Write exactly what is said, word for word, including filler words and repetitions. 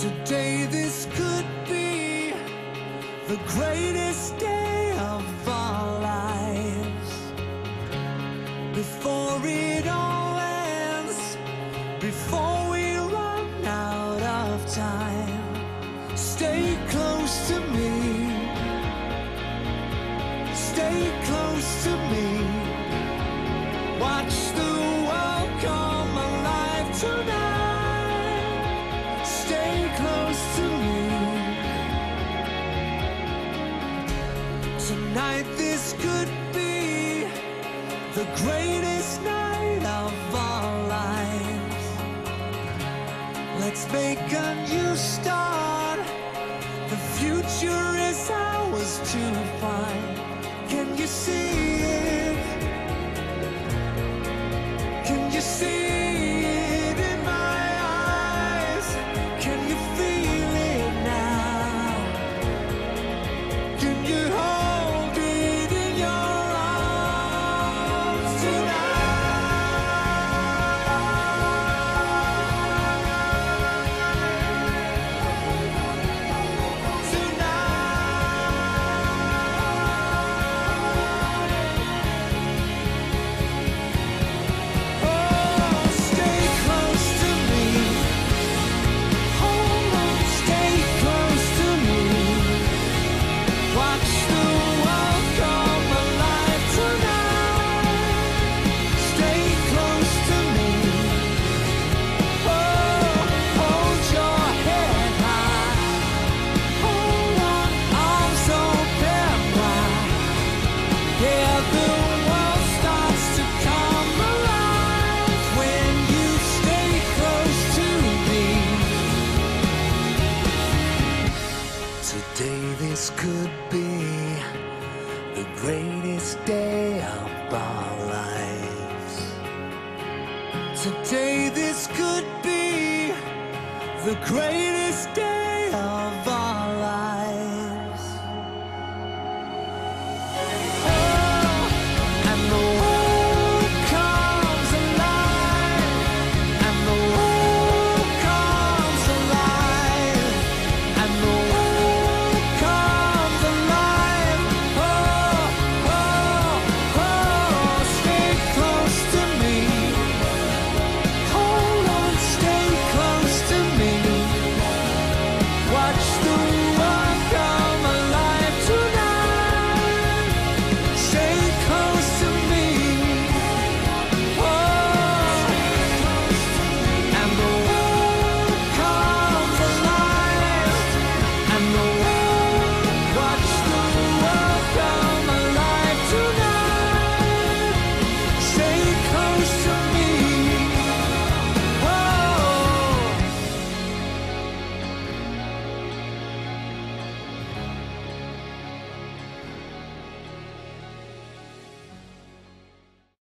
Today this could be the greatest day of our lives. Before it all ends, before we run out of time, stay close to me, stay close to me. Watch the world come alive tonight. Stay close to me. Tonight this could be the greatest night of our lives. Let's make a new start. The future is ours to find. Can you see it? Can you see it in my eyes? Can you feel it now? Can you hold it in your arms Today this could be the greatest day of our lives. Today this could be the greatest day